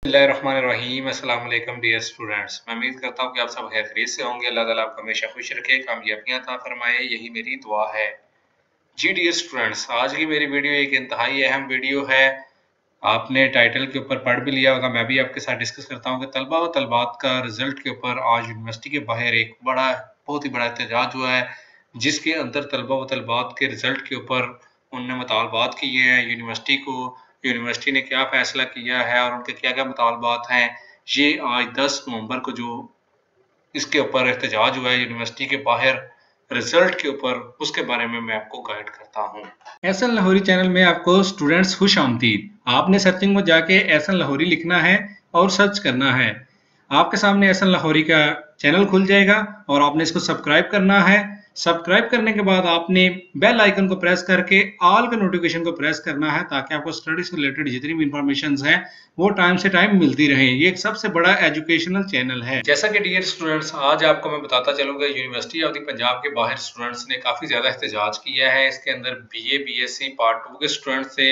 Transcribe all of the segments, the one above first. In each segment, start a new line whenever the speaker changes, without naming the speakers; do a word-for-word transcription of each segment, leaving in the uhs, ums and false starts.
बिस्मिल्लाहिर्रहमानिर्रहीम। अस्सलाम वालेकुम डियर स्टूडेंट्स, मैं उम्मीद करता हूँ कि आप सब खैर खैरियत से होंगे। अल्लाह ताला आपको हमेशा खुश रखे, कामयाबियां अता फरमाए, यही मेरी दुआ है। जी डियर स्टूडेंट्स, आज की मेरी वीडियो एक इंतहाई अहम वीडियो है। आपने टाइटल के ऊपर पढ़ भी लिया होगा, मैं भी आपके साथ डिस्कस करता हूँ कि तलबा व तलबात का रिजल्ट के ऊपर आज यूनिवर्सिटी के बाहर एक बड़ा बहुत ही बड़ा एहतजाज हुआ है, जिसके अंदर तलबा व तलबात के रिजल्ट के ऊपर उनने मुतालबात किए हैं। यूनिवर्सिटी को यूनिवर्सिटी ने क्या फ़ैसला किया है और उनके क्या क्या मुतालबात हैं, ये आज दस नवंबर को जो इसके ऊपर एहतजाज हुआ है यूनिवर्सिटी के बाहर रिजल्ट के ऊपर, उसके बारे में मैं आपको गाइड करता हूँ। एहसन लाहौरी चैनल में आपको स्टूडेंट्स खुश आमदीद। आपने सर्चिंग में जाके एहसन लाहौरी लिखना है और सर्च करना है। आपके सामने एहसन लाहौरी का चैनल खुल जाएगा और आपने इसको सब्सक्राइब करना है। सब्सक्राइब करने के बाद आपने बेल आइकन को प्रेस करके ऑल के नोटिफिकेशन को प्रेस करना है, ताकि आपको स्टडी से रिलेटेड जितनी भी इंफॉर्मेशन हैं वो टाइम से टाइम मिलती रहे। ये एक सबसे बड़ा एजुकेशनल चैनल है। जैसा कि डियर स्टूडेंट्स, आज आपको मैं बताता चलूंगा, यूनिवर्सिटी ऑफ द पंजाब के बाहर स्टूडेंट्स ने काफ़ी ज़्यादा एहतजाज किया है। इसके अंदर B A B S C part two के स्टूडेंट्स थे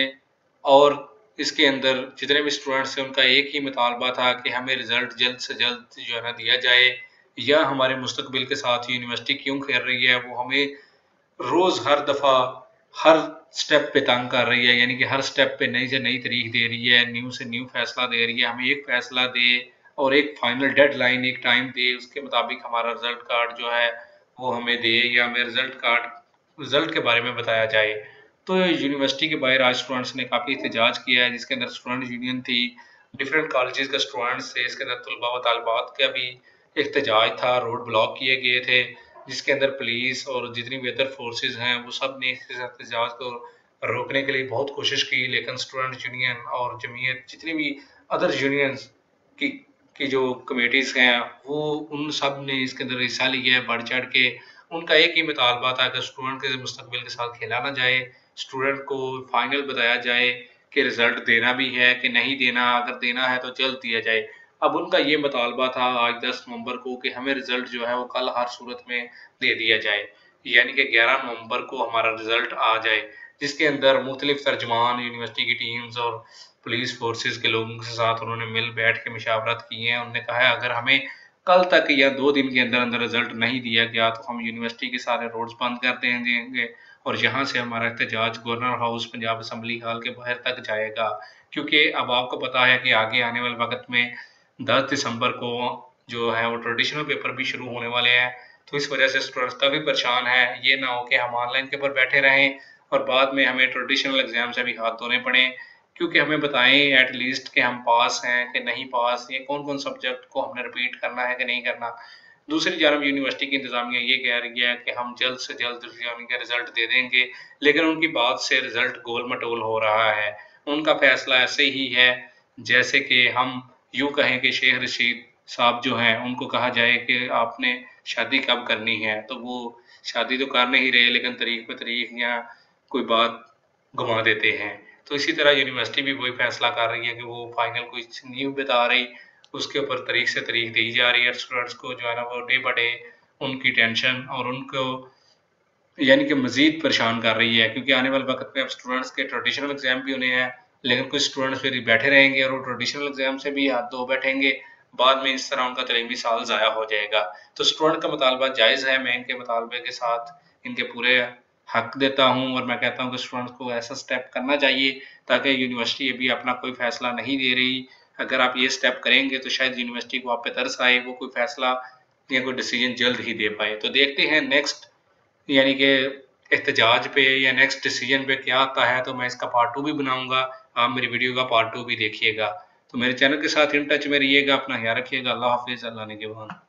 और इसके अंदर जितने भी स्टूडेंट्स थे उनका एक ही मुतालबा था कि हमें रिजल्ट जल्द से जल्द जो है ना दिया जाए, या हमारे मुस्तकबिल के साथ यूनिवर्सिटी क्यों खेल रही है, वो हमें रोज़ हर दफ़ा हर स्टेप पे तंग कर रही है। यानी कि हर स्टेप पे नई से नई तारीख दे रही है, न्यू से न्यू फैसला दे रही है। हमें एक फैसला दे और एक फाइनल डेडलाइन, एक टाइम दे, उसके मुताबिक हमारा रिजल्ट कार्ड जो है वो हमें दे, या हमें रिजल्ट कार्ड रिजल्ट के बारे में बताया जाए। तो यूनिवर्सिटी के बाहर आज स्टूडेंट्स ने काफ़ी एहतजाज किया है, जिसके अंदर स्टूडेंट यूनियन थी, डिफरेंट कॉलेजेस का स्टूडेंट्स थे, इसके अंदर तलबा व तालिबात का भी एहतजाज था, रोड ब्लॉक किए गए थे, जिसके अंदर पुलिस और जितनी भी अदर फोर्सेस हैं वो सब ने इस एहतजाज को रोकने के लिए बहुत कोशिश की, लेकिन स्टूडेंट यूनियन और जमीयत जितनी भी अदर यूनियंस की की जो कमेटीज़ हैं वो उन सब ने इसके अंदर हिस्सा लिया है बढ़ चढ़ के। उनका एक ही मुतालबा था कि स्टूडेंट के मुस्तकबिल के साथ खेला ना जाए, स्टूडेंट को फाइनल बताया जाए कि रिजल्ट देना भी है कि नहीं देना, अगर देना है तो जल्द दिया जाए। अब उनका ये मुतालबा था आज दस नवंबर को कि हमें रिजल्ट जो है वो कल हर सूरत में दे दिया जाए, यानी कि ग्यारह नवंबर को हमारा रिजल्ट आ जाए, जिसके अंदर मुख्तलिफ तर्जमान यूनिवर्सिटी की टीम्स और पुलिस फोर्सेस के लोगों के साथ उन्होंने मिल बैठ के मशावरत की है। उन्होंने कहा है अगर हमें कल तक या दो दिन के अंदर अंदर रिजल्ट नहीं दिया गया तो हम यूनिवर्सिटी के सारे रोड्स बंद कर देंगे और यहाँ से हमारा एहतजाज governor house Punjab assembly hall के बाहर तक जाएगा। क्योंकि अब आपको पता है कि आगे आने वाले वक्त में दस दिसंबर को जो है वो ट्रेडिशनल पेपर भी शुरू होने वाले हैं, तो इस वजह से स्टूडेंट्स काफ़ी परेशान हैं। ये ना हो कि हम ऑनलाइन के ऊपर बैठे रहें और बाद में हमें ट्रेडिशनल एग्जाम से भी हाथ धोने पड़े, क्योंकि हमें बताएं एट लीस्ट कि हम पास हैं कि नहीं पास, ये कौन कौन सब्जेक्ट को हमने रिपीट करना है कि नहीं करना। दूसरी जानब यूनिवर्सिटी की इंतजामिया ये कह रही है कि हम जल्द से जल्द यानी कि रिजल्ट दे देंगे, लेकिन उनकी बात से रिजल्ट गोल मटोल हो रहा है। उनका फैसला ऐसे ही है जैसे कि हम यूँ कहें कि शेख रशीद साहब जो हैं उनको कहा जाए कि आपने शादी कब करनी है, तो वो शादी तो कर नहीं रहे लेकिन तारीख पे तारीख या कोई बात घुमा देते हैं। तो इसी तरह यूनिवर्सिटी भी वही फैसला कर रही है कि वो फाइनल कुछ न्यू बता रही, उसके ऊपर तारीख से तारीख दी जा रही है। स्टूडेंट्स को जो है ना वो डे बाय डे उनकी टेंशन और उनको यानी कि मज़ीद परेशान कर रही है, क्योंकि आने वाले वक्त में अब स्टूडेंट्स के ट्रेडिशनल एग्जाम भी होने हैं, लेकिन कुछ स्टूडेंट्स फिर बैठे रहेंगे और वो ट्रेडिशनल एग्जाम से भी हाथ धो बैठेंगे, बाद में इस तरह उनका तलीमी साल ज़ाया हो जाएगा। तो स्टूडेंट का मुतालबा जायज़ है, मैं इनके मुतालबे के साथ इनके पूरे हक देता हूँ और मैं कहता हूँ कि स्टूडेंट्स को ऐसा स्टेप करना चाहिए, ताकि यूनिवर्सिटी अभी अपना कोई फ़ैसला नहीं दे रही। अगर आप ये स्टेप करेंगे तो शायद यूनिवर्सिटी को आप पे तरस आए, वो कोई फ़ैसला या कोई डिसीजन जल्द ही दे पाए। तो देखते हैं नेक्स्ट यानी कि एहतजाज पे या नेक्स्ट डिसीजन पे क्या आता है, तो मैं इसका पार्ट टू भी बनाऊंगा। आप मेरी वीडियो का पार्ट टू भी देखिएगा। तो मेरे चैनल के साथ इन टच में रहिएगा, अपना ख्याल रखिएगा। अल्लाह हाफिज़, अल्लाह निगहबान।